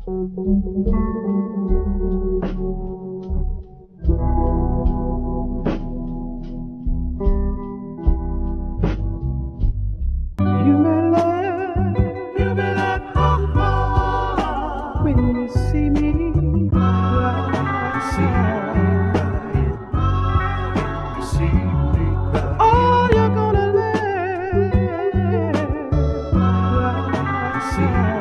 You may laugh, ha ha, when you see me cry. See me cry. Oh, you're gonna laugh, cry.